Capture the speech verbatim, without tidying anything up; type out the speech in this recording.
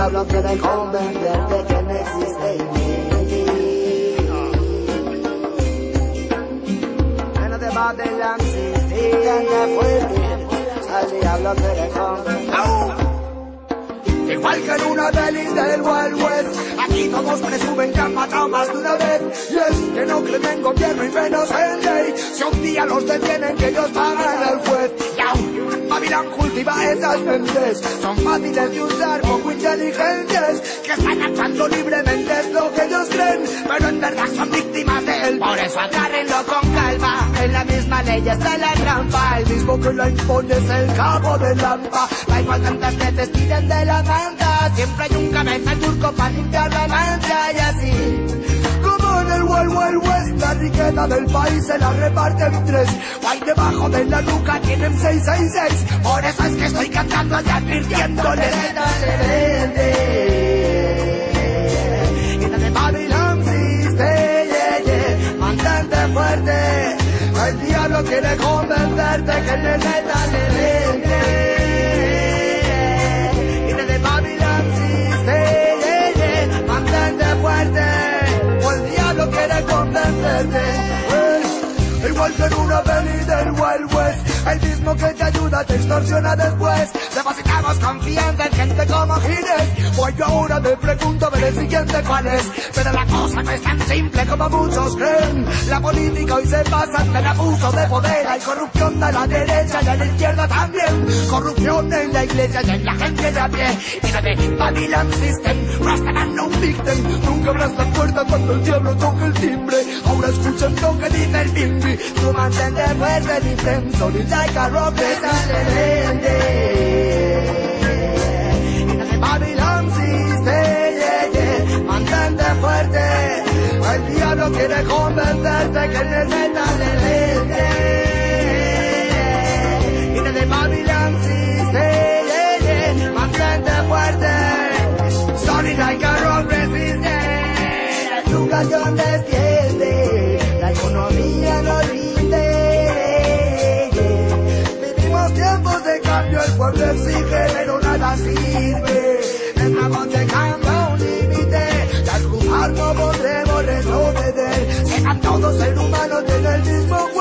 diablo quiere convencerte que no existe en mí. Menos de Babylon System, tan fuerte, al diablo quiere convencerte. Igual que en una peli del Wild West, aquí todos presumen que han matado más de una vez. Y es que no creen en gobierno y menos en ley. Si un día los detienen, que ellos pagan al juez. Y aún Babylon cultiva esas mentes, son fáciles de usar, poco inteligentes, que están actuando libremente, es lo que ellos creen, pero en verdad son víctimas de él. Por eso agárrenlo con calma, en la misma ley está la trampa. El mismo que la impone es el cabo de Lampa. Da igual tantas veces tiren de la manta, siempre hay un cabeza al turco para limpiar la mancha. Y así como en el Wild Wild West, la riqueza del país se la reparten tres. Ahí debajo de la nuca tienen seis seis seis. Por eso es que estoy cantando y advirtiéndoles. Y de Babylon System, yeah, yeah. Mantente fuerte, el diablo quiere convencerte que en el metal le vende. Y de Babylon System, yeah, yeah. Mantente fuerte, o el diablo quiere convencerte. Pues, igual que en una peli del Wild West, el mismo que te ayuda te extorsiona después. Depositamos confianza en gente como Gines. Pues yo ahora me pregunto ver el siguiente cuál es. Pero la cosa no es tan simple como muchos creen. La política hoy se basa en el abuso de poder. Hay corrupción de la derecha y a la izquierda también. Corrupción en la iglesia y en la gente de a pie. Y no de Babylon System, Rastaman no victim. Nunca abras la puerta cuando el diablo toque el timbre. Ahora escuchan lo que dice el bimbi. Tú mantente fuerte, mi friend, solid like a rock, de Babylon System, yeah, yeah. Mantente fuerte, el diablo quiere convencerte que en el metal le vende. Y de Babylon System, yeah, yeah. Mantente fuerte, solid like a rock resistent. La educación desciende, la economía no rinde. Tiempos de cambio, el pueblo exige, pero nada sirve. Estamos llegando a un límite, y al cruzar no podremos retroceder. Sean todos seres humanos en el mismo